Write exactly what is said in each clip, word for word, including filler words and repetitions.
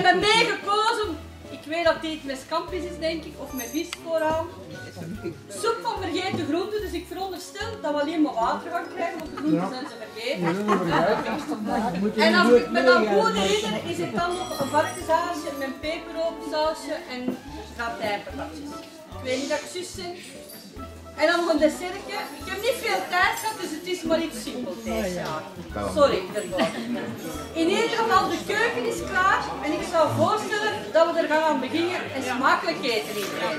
hebben mij gekozen. Ik weet dat dit met scampis is, denk ik, of met vis vooraan. Soep van vergeten groenten, dus ik veronderstel dat we alleen maar water gaan krijgen, want de groenten zijn ze vergeten. En als ik me dan goed herinner, is het dan nog een varkenshaasje met een pepernotensausje en gratijnpatatjes. Ik weet niet dat ik zus ben. En dan nog een dessertje. Ik heb niet veel tijd gehad, dus het is maar iets simpels deze jaar. Sorry daarvoor. In ieder geval, de keuken is klaar en ik zou voorstellen dat we er gaan aan beginnen en smakelijk eten iedereen.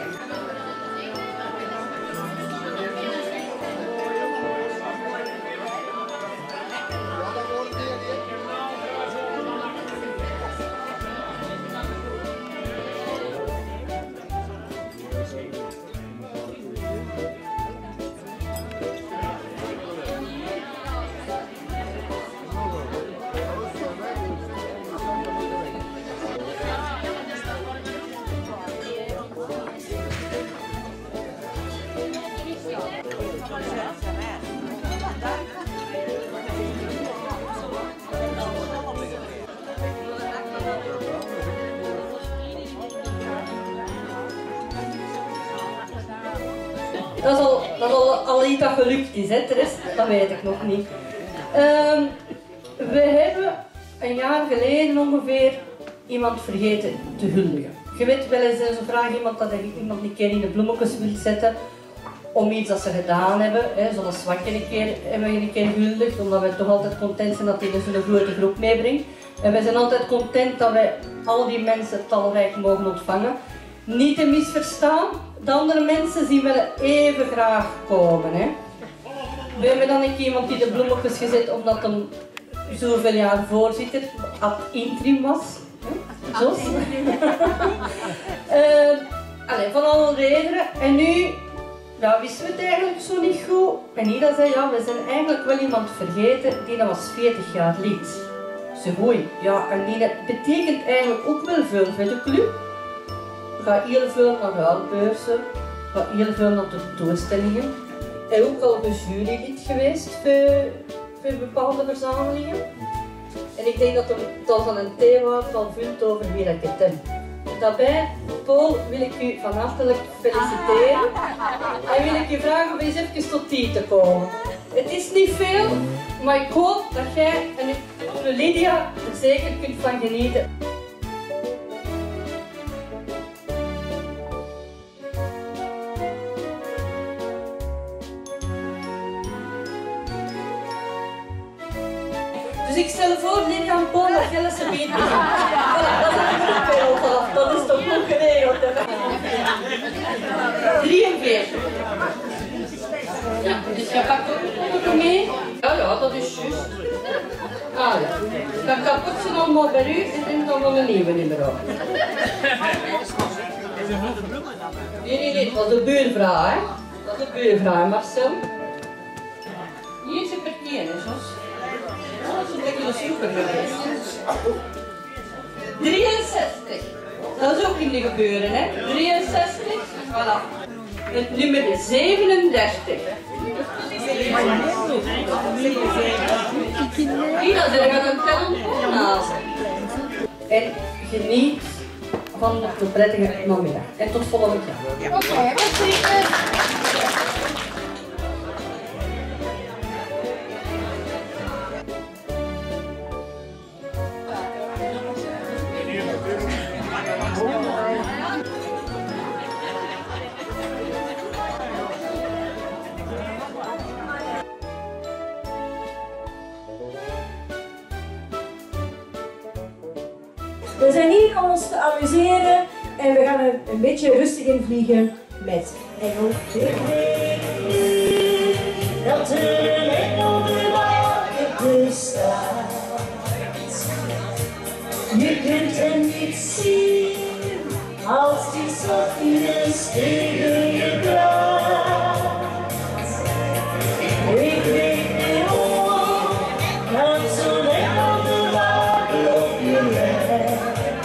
Dat is al, dat is al, al iets dat gelukt is, hè. De rest, dat weet ik nog niet. Um, we hebben een jaar geleden ongeveer iemand vergeten te huldigen. Je weet wel eens zo graag iemand dat je iemand een keer in de bloemetjes wilt zetten om iets dat ze gedaan hebben. Hè. Zoals Zwakke een keer hebben we een keer gehuldigd, omdat we toch altijd content zijn dat hij dus een grote groep meebrengt. En wij zijn altijd content dat wij al die mensen talrijk mogen ontvangen. Niet te misverstaan, de andere mensen zien wel even graag komen. Hè. We hebben dan een keer iemand die de bloemetjes gezet omdat hem zoveel jaar voorzitter ad interim was. Zo. uh, allee, van alle redenen. En nu ja, wisten we het eigenlijk zo niet goed. En Ida zei, ja, we zijn eigenlijk wel iemand vergeten die dat was veertig jaar lid. Ze gooi. Ja, en die dat betekent eigenlijk ook wel veel voor de club. Ga heel veel naar de uitbeurzen, ga heel veel naar de toestellingen. En ook al een jurylid geweest voor, voor bepaalde verzamelingen. En ik denk dat het al van een thema al vult over wie dat ik het heb. Daarbij, Paul, wil ik u van hartelijk feliciteren. En wil ik u vragen om eens even tot hier te komen. Het is niet veel, maar ik hoop dat jij en Lydia er zeker kunt van genieten. Dus ik stel voor, Lydia en Paul, dat jij ze beet begint. Voilà, dat is een goed beeld af. Dat is toch goed geregeld. drieënveertig. Ja, dus je pakt ook nog mee. Ja, ja, dat is juist. Ah ja. Dan kapot ze allemaal bij u en dan kan we een nieuwe nummer op. Nee, nee, nee, dat was de buurvrouw, hè. Dat is de buurvrouw, Marcel. Hier is een partij, hè, Jos. Dat is een beetje super geweest. drieënzestig. Dat is ook in de gebeuren, hè. drieënzestig. Voilà. Het nummer zevenendertig. Ida, ze gaat een telefoon naast. En geniet van de prettige namiddag. En tot volgend jaar. Oké, okay, we zijn hier om ons te amuseren en we gaan er een beetje rustig in vliegen met Engel. Dat een engel de water bestaat. Je kunt hem niet zien als die zachtjes tegen je praat. Ik weet niet hoe, dat zo'n engel de water op je legt.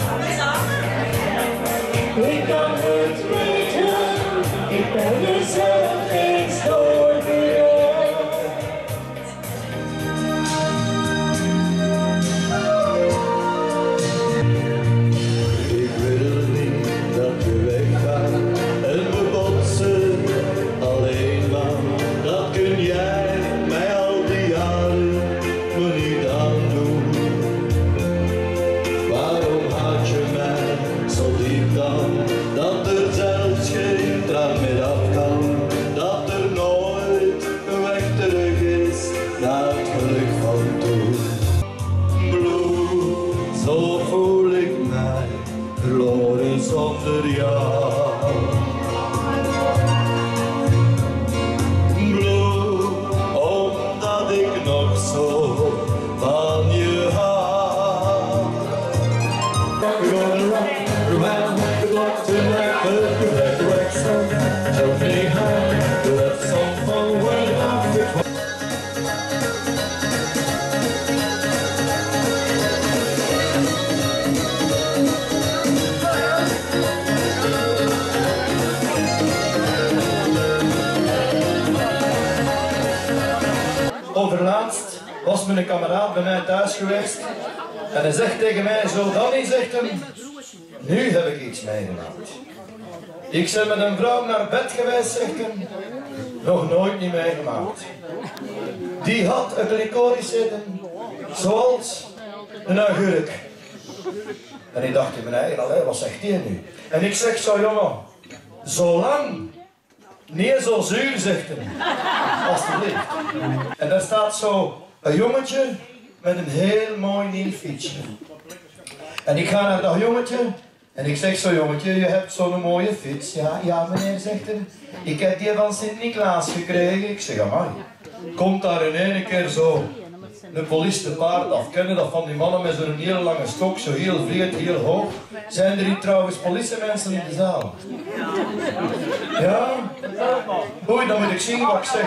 Ik kan het weten, ik ben jezelf eens doorgejaagd. glorie zonder jou. Bloed, omdat ik nog zo van je hou. Gonna rock around the block tonight, but you let the wax on. Tell me how, let's some fun when I'm with. Overlaatst was mijn kameraad bij mij thuis geweest en hij zegt tegen mij zo, Danny, zegt hem, nu heb ik iets meegemaakt. Ik ben met een vrouw naar bed geweest, zegt hem, nog nooit niet meegemaakt. Die had een clitoris zitten, zoals een agurk. En ik dacht in mijn eigen, allee, wat zegt die nu? En ik zeg zo, jongen, zo lang. Nee, zo zuur, zegt hij. Alsjeblieft. En daar staat zo een jongetje met een heel mooi nieuw fietsje. En ik ga naar dat jongetje en ik zeg zo, jongetje, je hebt zo'n mooie fiets. Ja, ja meneer, zegt hij. Ik heb die van Sint-Niklaas gekregen. Ik zeg, amai. Komt daar in één keer zo een politie te paard af. Kennen dat van die mannen met zo'n hele lange stok, zo heel vreed, heel hoog. Zijn er hier trouwens politiemensen in de zaal? Ja? Oei, dan moet ik zien wat ik zeg.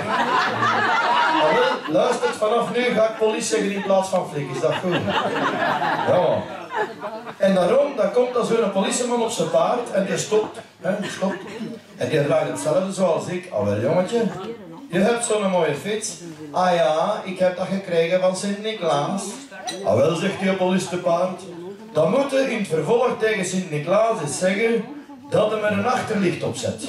Allee, luister, vanaf nu ga ik politie zeggen in plaats van flik. Is dat goed? Ja. En daarom, dan komt er zo'n politieman op zijn paard en die stopt. Hè, die stopt. En die draait hetzelfde zoals ik. Alweer jongetje, je hebt zo'n mooie fiets. Ah ja, ik heb dat gekregen van Sint-Niklaas. Ah wel, zegt die politiepaard. Dan moet je in het vervolg tegen Sint-Niklaas eens zeggen dat hij met een achterlicht opzet.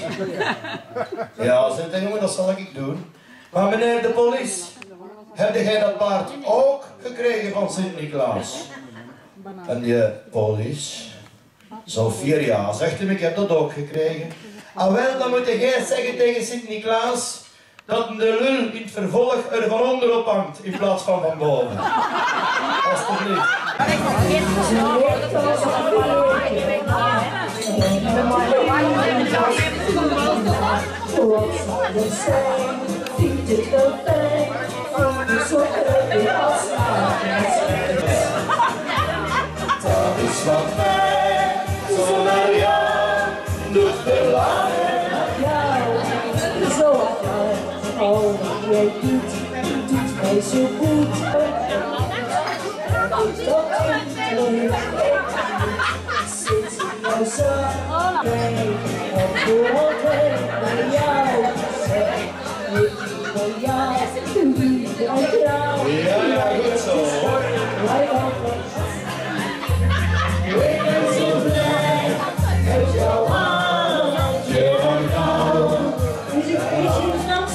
Ja, zegt hij, jongen, dat zal ik doen. Maar meneer de politie, heb jij dat paard ook gekregen van Sint-Niklaas? En die politie, zo vier jaar, zegt hij, ik heb dat ook gekregen. Ah wel, dan moet jij zeggen tegen Sint-Niklaas dat de lul in het vervolg er van onderop hangt in plaats van van boven. Alsjeblieft. Dat is wat mij zo naar jou doet verlangen. Oh, jij doet, doet mij zo goed. Sinds ik jou zag, ben ik voor bij jou. Zeg, ik wil jou, bij jou. Ja, ja, goed zo hoor. Ik ben zo blij met jou aan, je van jou. Is het beetje Frans?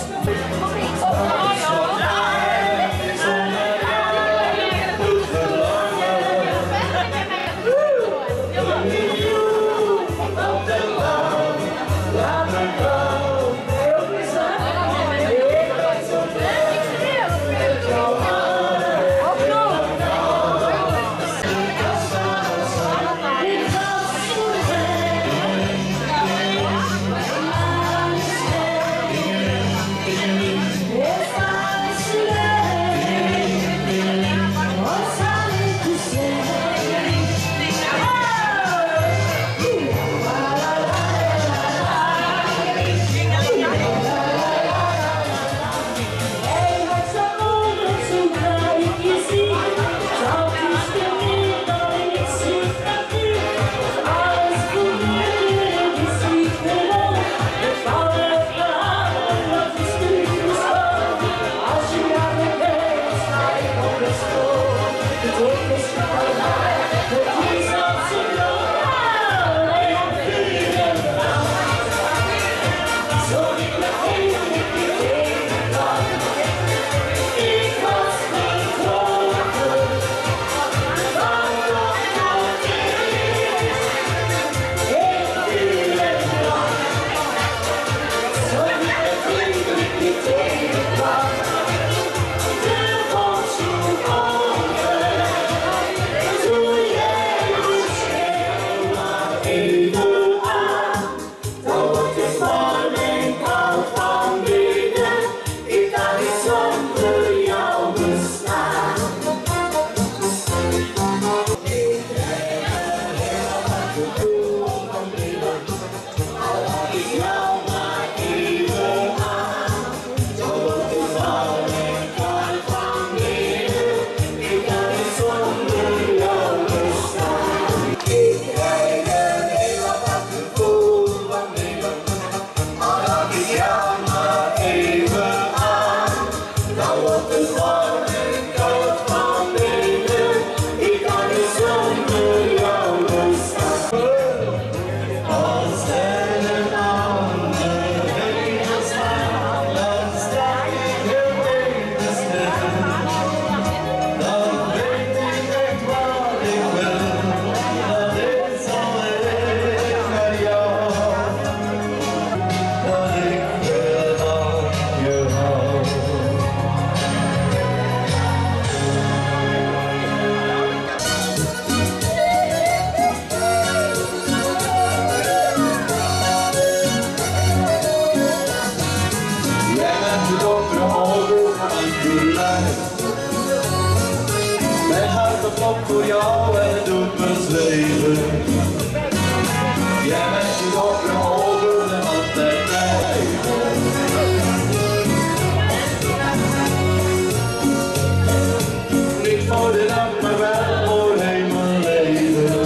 Laat me even aan. Dan wordt het warm en koud van binnen. Ik kan niet zonder jou bestaan. Ik krijg een heel wat gevoel van binnen. Al had ik jou maar even aan. Dan wordt het warm en koud van binnen. Ik kan niet zonder jou bestaan. Ik krijg een heel wat gevoel van binnen. Al had ik jou maar even aan. Dan wordt het warm en koud van binnen. Ik kan niet zonder jou bestaan. Als er een ander heen staat, dan sta ik er even stil. Dan weet ik echt wat ik wil. Dat is alleen met jou. Dat ik wil van je hou. Jij bent de donkere ogen van mijn toerlijn. Mijn hart klopt voor jou en het doet me zweven. Jij bent de donkere ogen en altijd mij. Niet voor de dag, maar wel voor heel mijn leven.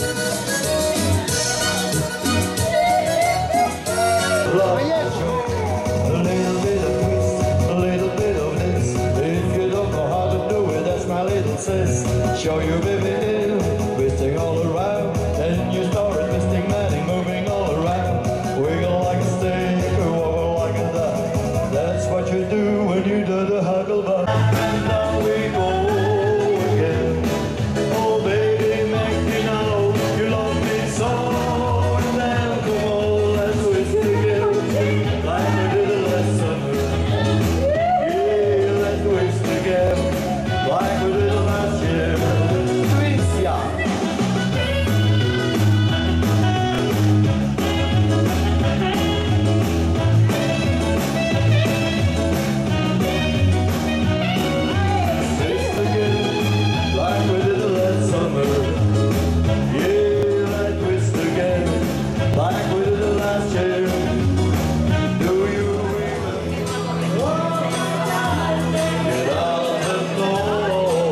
A little bit of twist, a little bit of this. If you don't know how to do it, that's my little sis. Show you baby, twisting all around. And you start twisting, manning, moving all around. Wiggle like a stick, or wobble like a duck. That's what you do when you do the hucklebuck. And now we go again. Oh baby, make me know you love me so. And then come on, let's twist again. Like we did last summer. Yeah, let's twist again. Like we did last year. Twist, yeah. Twist again. Like we did last summer. Yeah, let's twist again. Like we did last year. Do you even get out the door?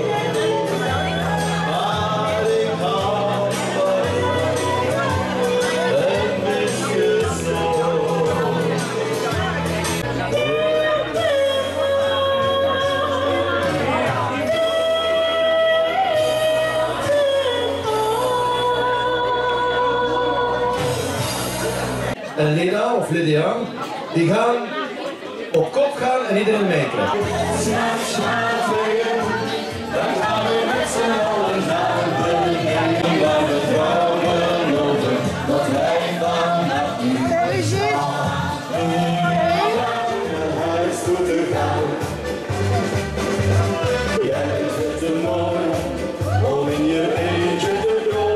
Maar ik hou van je en mis je zo. En Lena of Lydia, die gaan op kop gaan en iedereen meetrekken. Snap, snap, vliegen. Dan gaan we met z'n allen naar beneden. Waar we dromen over wat wij vannacht niet gaan. Naar huis toe te gaan. Jij vindt het te mooi om in je eentje te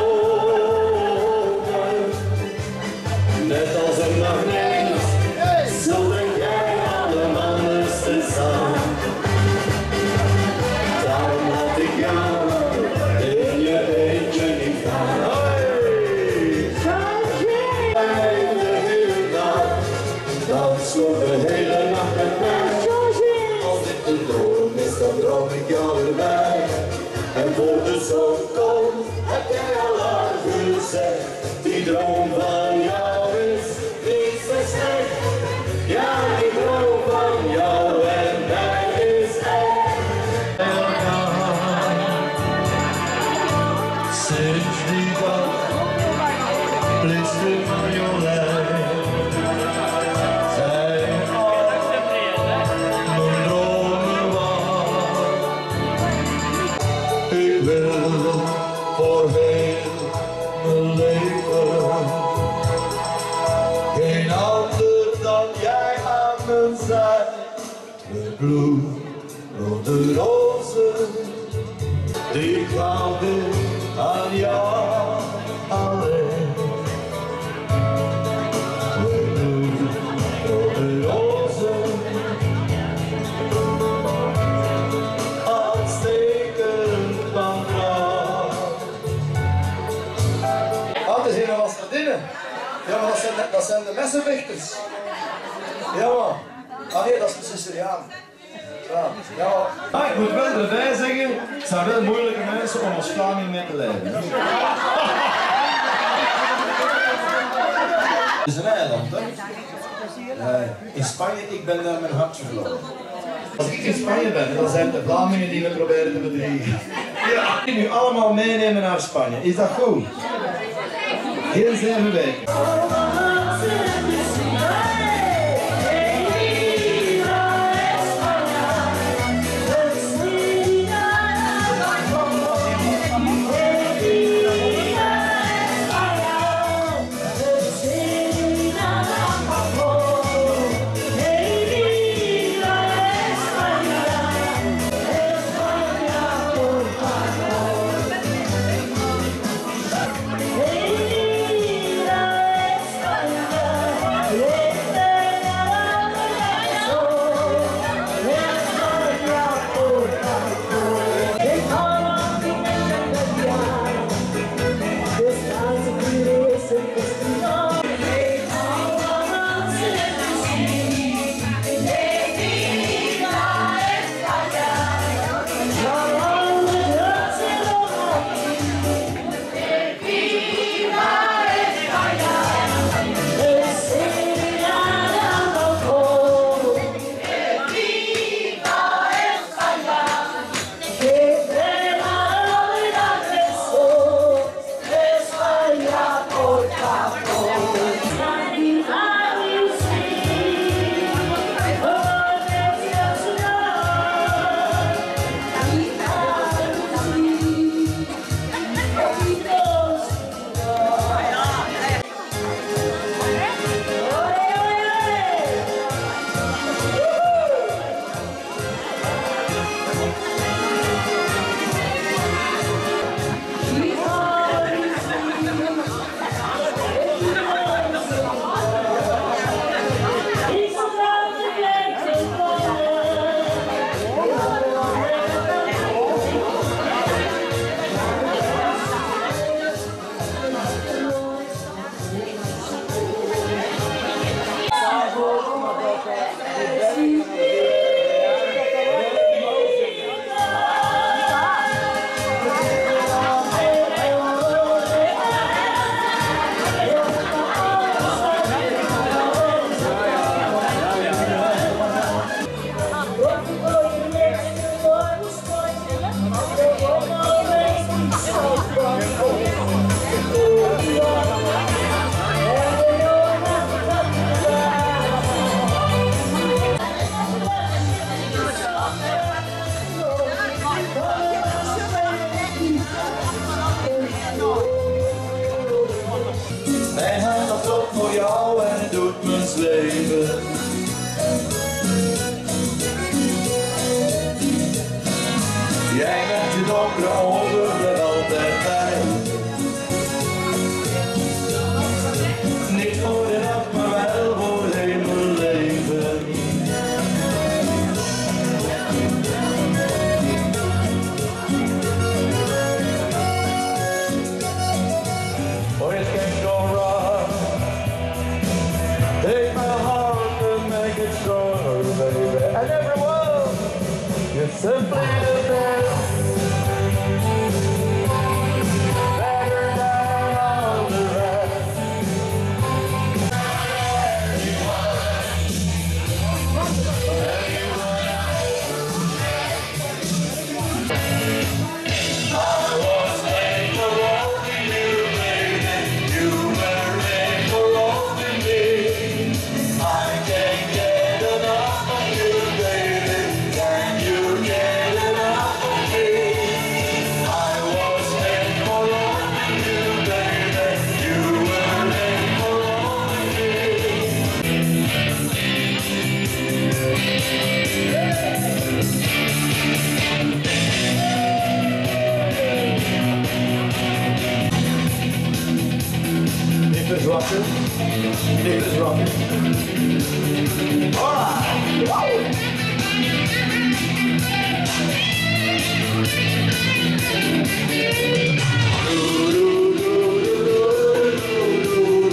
dromen. Net als een magneet, zo denk jij alle mannen te staan. Daarom had ik jou in je eentje niet gaan. Hey, de hele dag, dans voor de hele nacht met mij. Als dit een droom is, dan droom ik jou erbij. En voor de zon komt, heb jij al lang gezegd. Die droom van jou is niet zo slecht. Ja, die droom van jou en mij is echt. Sinds die dag blitste Marjolein. Zijn al mijn dromen waar. Ik wil voor heel mijn leven geen ander dan jij aan mijn zij. De bloem op de rozen, die gaf ik aan jou alleen. Spanje. Ja, maar dat zijn de, dat zijn de messenvechters. Ja, man. Ah nee, dat is de Siciliaan. Ja, ja. Maar ik moet wel erbij zeggen, het zijn wel moeilijke mensen om als Vlaming mee te leven. Het is een eiland, hè? Uh, in Spanje, ik ben daar mijn hartje verloren. Als ik in Spanje ben, dan zijn het de Vlamingen die me proberen te bedriegen. Ja, die nu allemaal meenemen naar Spanje. Is dat goed? Heel zeven weken. Mijn hand dat klopt voor jou en het doet mijn leven. Jij met je donkere ogen blijft altijd bij. Niet voor de nacht, maar wel voor heel mijn leven. Oh, it can go wrong. Take my heart and make it stronger, baby. And everyone, you're simply the best. Better than all the rest. I was made for only you, baby. You were made for only me. I can't get enough of you, baby. Can you get enough of me? I was made for only you, baby. You were made for only me. Nicholas Rocker. Nicholas Rocker. All right. Woo!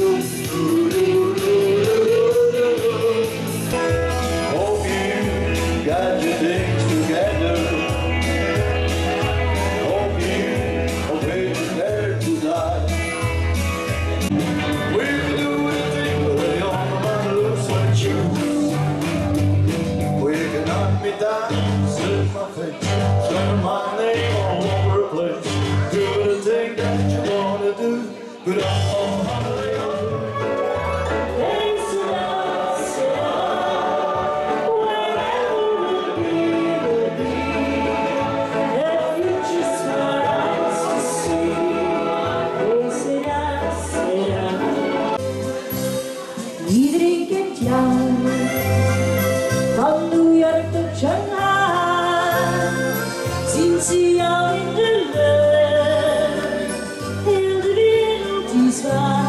Iedereen kent jou, van New York tot Shanghai, zien ze jou in de lucht, heel de wereld die zwaait.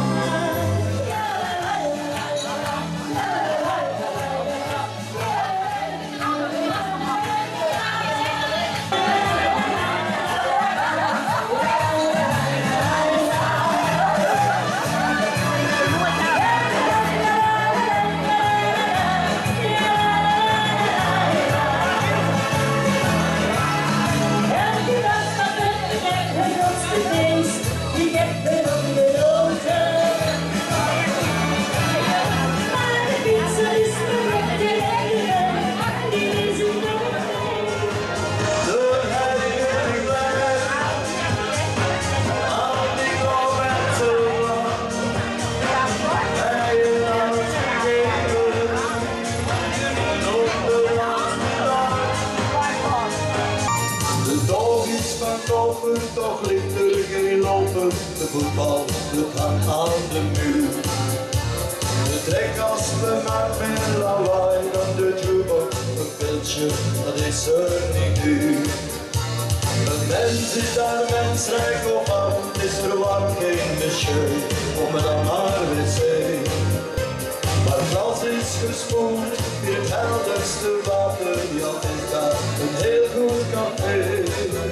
Toch ligt er geen lopen, de voetbal, het hangt aan de muur. De trekkaspen maakt meer lawaai dan de jukebox, een pilsje, dat is er niet duur. Een mens is daar mensrijk of oud, is er warm geen monsieur, om het dan naar wc. Maar het glas is gespoeld, in het helderste water, ja is daar een heel goed café.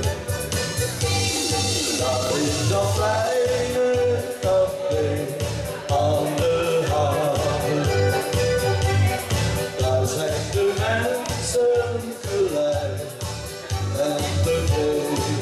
Daar is dat kleine café aan de haven. Daar zijn de mensen gelijk en tevreden.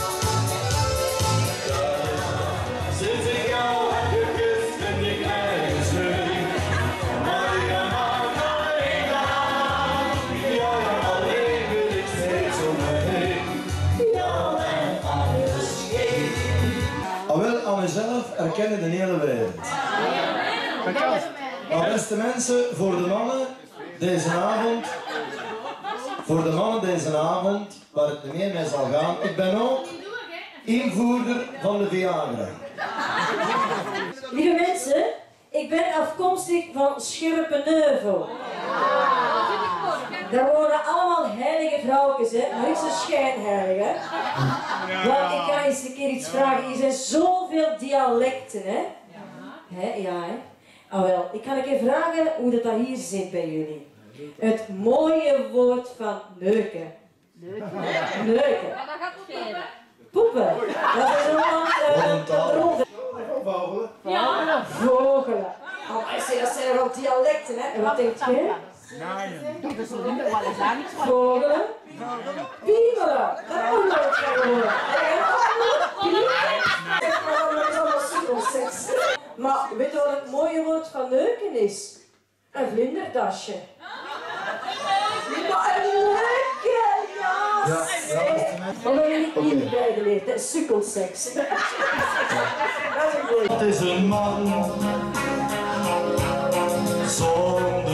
Daar zit ik al gekust in die kleine streek. Maria, Maria, ja, alleen wil ik steeds omheen. Ja, en alles. Ah, wel, aan mezelf erkennen de hele wereld. Maar beste mensen, voor de mannen deze avond, voor de mannen deze avond, waar het meer mee zal gaan, ik ben ook invoerder van de Viagra. Lieve mensen, ik ben afkomstig van Scherpenheuvel. Daar wonen allemaal heilige vrouwtjes, hè, maar niet zo schijnheilig, hè. Want ik ga eens een keer iets vragen. Er zijn zoveel dialecten, hè. Hè, ja, hè. Ah wel, ik ga een keer vragen hoe dat, dat hier zit bij jullie. Het mooie woord van neuken. Neuken. Poepen. Dat is een uh, Vogelen. ja, vogelen. Oh, ik zeg, dat zijn wel dialecten, hè. En wat denkt je? Vogelen. Piemelen. Dat moet nooit gaan horen. Maar weet je wat het mooie woord van neuken is? Een vlindertasje. Maar een leuke, ja, Ja, zeg. Maar dat heb ik niet bijgeleerd, hè. Sukkelseks. Dat is een goeie. Het is een man zonder